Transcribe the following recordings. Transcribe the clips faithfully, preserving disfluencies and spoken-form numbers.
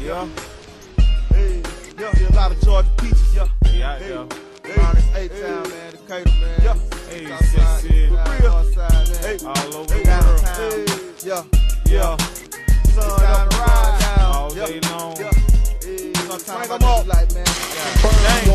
Yeah. Hey, yeah, yeah, a lot of Georgia peaches, yeah. Yeah, hey, yeah. Hey, around this A-town, man, Decatur, man. Yeah. Hey, Southside, shit, shit. for real. Northside, man. Hey, all over hey, the world. Hey, yeah, Yeah. sun down the ride down. All yeah. day long. Yeah. Hey, sometimes Swing I 'em up. just like, man. Dang.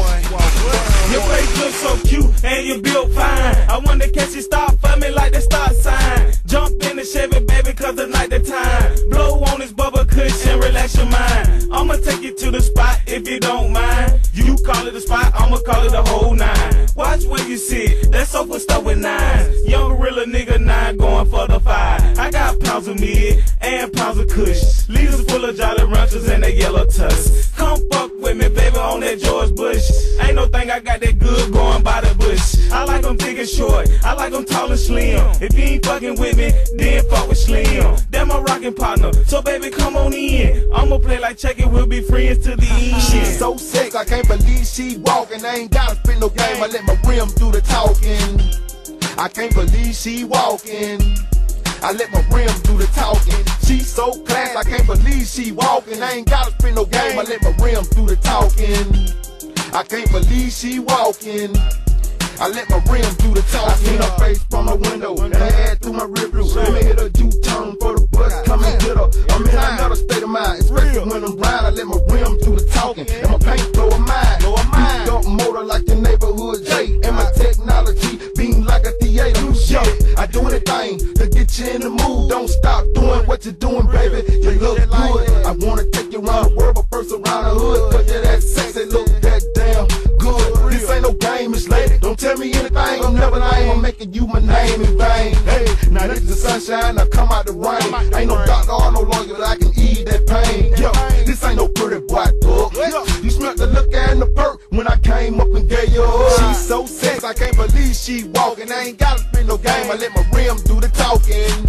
Your face looks so cute and you built fine. I wanna catch you stop for me like the stop sign. Jump in the Chevy, baby, cause the night the time. Blow on this bubble cushion, relax your mind. I'ma take you to the spot if you don't mind. You call it the spot, I'ma call it the whole nine. Watch where you sit, that sofa stuff with nines. Young gorilla nigga nine going for the five. I got pounds of mid and pounds of kush. Leaders full of Jolly Ranchers and that yellow tusk. Come fuck with me, baby, on that George Bush. Ain't no thing I got that good going by the bush. I like them big and short, I like them tall and slim. If you ain't fucking with me, then fuck with Slim. That my rockin' partner, so baby come on in. I'ma play like check it, we'll be friends to the end. She's so sick, I can't believe she walking. I ain't gotta spin no game, I let my rim do the talking. I can't believe she walking. I let my rim do the talking. She so class, I can't believe she walking. I ain't gotta spin no game, I let my rim do the talking. I can't believe she walking. I let my rim do the talking. I seen her face from the window and I had through my rear view. Let me hit a U-turn for the bus, come and get her. I'm in another state of mind, especially when I'm blind. I let my rim do the talking and my paint blow a mind. Beat up motor like the neighborhood J, and my technology beam like a theater. Yo, I do anything to get you in the mood. Don't stop doing what you're doing, baby. You look good. I wanna take you around the world, but first around the hood. Cause you're that sexy, look that damn good. This ain't no game, Miss Lady. Don't tell me anything, I'm never lame. I'm making you my name in vain. Hey, now this is the sunshine, now come out the rain. Ain't no doctor or no lawyer that I can ease that pain. Yo, this ain't no pretty white book. You smell the look and the perk when I came up and gave you a hug. She's so sexy, I can't believe she walking. I ain't gotta spin no game, I let my rim do the talking.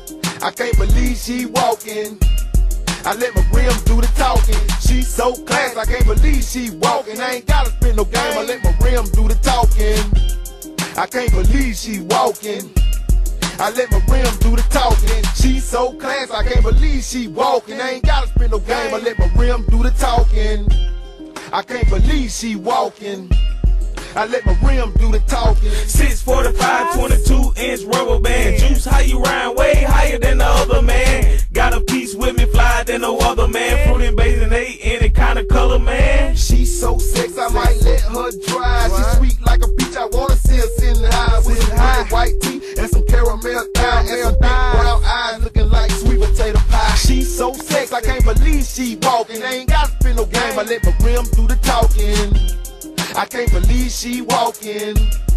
I can't believe she walking. I let my rim do the talking. She's so class, I can't believe she walking. I ain't gotta spin no game, I let my rim do the talking. I can't believe she walking. I let my rim do the talking. She's so class, I can't believe she walking. I ain't gotta spin no game, I let my rim do the talking. I can't believe she walking. I let my rim do the talking. six forty-five, twenty-two inch rubber band. Juice, how you rhyme way higher than the other man. Got a piece with me, fly than no other man. Fruit and basin, ain't any kind of color, man. She's so sexy, I might let her dry. She's sweet like a peach, I wanna see her sitting high. With some pretty white teeth and some caramel thigh and some big brown eyes looking like sweet potato pie. She's so sexy, I can't believe she walking. I ain't gotta spin no game, I let my rim do the talking. I can't believe she walking.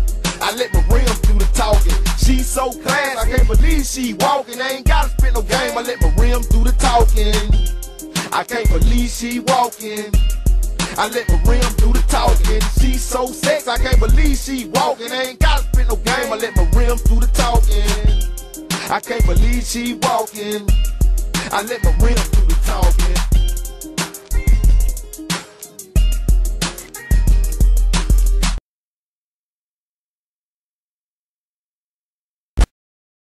I let my rim do the talking. She's so class, I can't believe she walking. I ain't gotta spin no game, I let my rim do the talking. I can't believe she walking. I let my rim do the talking. She's so sexy, I can't believe she walking. I ain't gotta spin no game, I let my rim do the talking. I can't believe she walking. I let my rim do the talking.